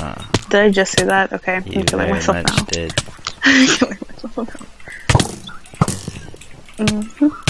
Did I just say that? Okay, I'm You killing very myself much now. did. I'm killing myself now.